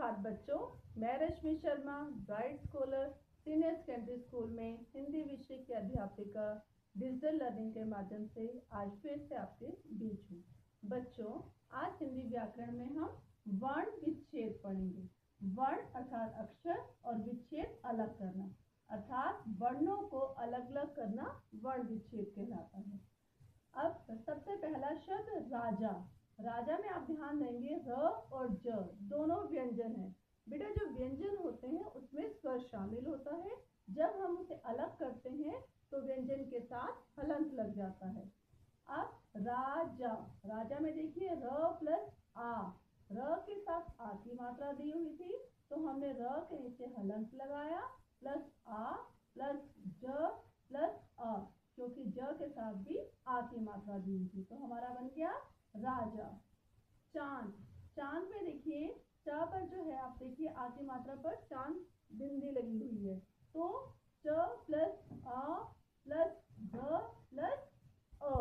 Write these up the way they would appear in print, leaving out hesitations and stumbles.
सुप्रभात बच्चों, मैं Rashmi Sharma bright scholar senior secondary school में हिंदी विषय की अध्यापिका डिजिटल लर्निंग के माध्यम से आज फिर से आपके बीच हूँ। बच्चों, आज हिंदी व्याकरण में हम वर्ण विच्छेद पढ़ेंगे। वर्ण अर्थात अक्षर और विच्छेद अलग करना अर्थात वर्णों को अलग अलग करना वर्ण विच्छेद कहलाता है। अब सबसे पहला शब्द राजा। राजा में आप ध्यान देंगे र और ज दोनों व्यंजन हैं। बेटा, जो व्यंजन होते हैं उसमें स्वर शामिल होता है। जब हम उसे अलग करते हैं तो व्यंजन के साथ हलंत लग जाता है। अब राजा, राजा में देखिए र प्लस आ, र के साथ आ की मात्रा दी हुई थी तो हमने र के नीचे हलंत लगाया प्लस आ प्लस ज प्लस अ, क्योंकि ज के साथ भी आ की मात्रा दी हुई थी तो हमारा बन गया राजा। चांद, चांद में देखिए चा पर जो है आप देखिए आ की मात्रा पर चांद बिंदी लगी हुई है तो च प्लस आ प्लस ध प्लस अ।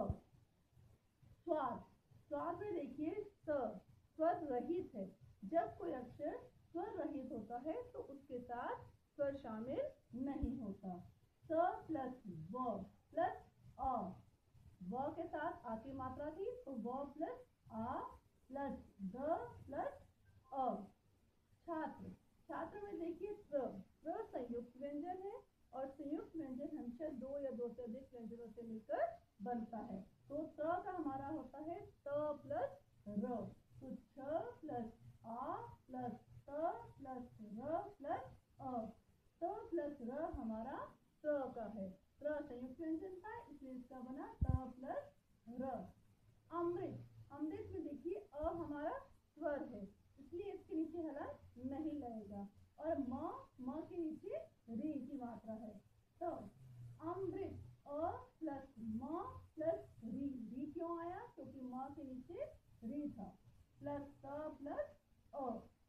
स्वाद, स्वाद में देखिए स्वर रहित है। जब कोई अक्षर स्वर रहित होता है तो उसके साथ स्वर शामिल नहीं होता। स प्लस व प्लस अ, व के साथ आ की मात्रा थी तो व प्लस आ प्लस द प्लस अ। छात्र, छात्र में देखिए प्र संयुक्त व्यंजन है और संयुक्त व्यंजन हमेशा दो या दो से अधिक व्यंजनों से मिलकर बनता है तो त का हमारा होता है त प्लस र, तो छ प्लस आ प्लस त प्लस र प्लस अ, त प्लस र हमारा त का है। प्र संयुक्त व्यंजन था इसलिए इसका बना त प्लस र। अमृत, अमृत में देखिए अ हमारा स्वर है इसलिए इसके नीचे हलन नहीं लगेगा और म के नीचे री की मात्रा है तो अमृत अ प्लस म प्लस री, री क्यों आया क्योंकि म के नीचे री था प्लस त प्लस अ।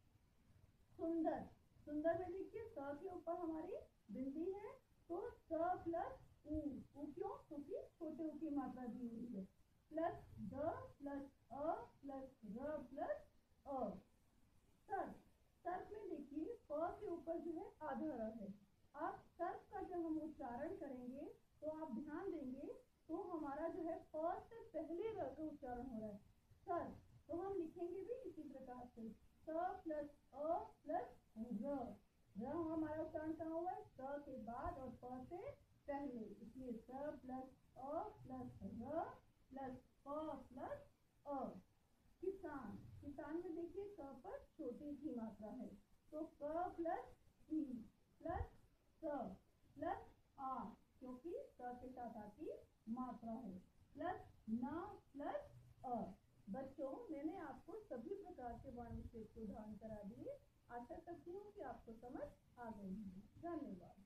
सुंदर, सुंदर में देखिए स के ऊपर हमारी बिंदी है तो स प्लस उ क्यों क्योंकि छोटे उ की मात्रा दी हुई है प्लस द प्लस अ प्लस र प्लस अ। सर्प, सर्प में देखिए प के ऊपर जो है आधा र है। अब सर्प का जब हम उच्चारण करेंगे तो आप ध्यान देंगे तो हमारा जो है प से पहले र का उच्चारण हो रहा है सर्प, तो हम लिखेंगे भी इसी प्रकार से स प्लस अ प्लस र। र हमारा उच्चारण कहाँ हुआ है स के बाद और प से पहले इसलिए स प्लस अ प्लस र प्लस प प्लस अ। किसान, किसान में देखिए क पर छोटी की मात्रा है तो क प्लस ई प्लस स प्लस आ, क्योंकि स के साथ आ की मात्रा है प्लस न प्लस अ। बच्चों, मैंने आपको सभी प्रकार के वर्ण विच्छेद के उदाहरण करा दिए। आशा करती हूँ कि आपको समझ आ गई है। धन्यवाद।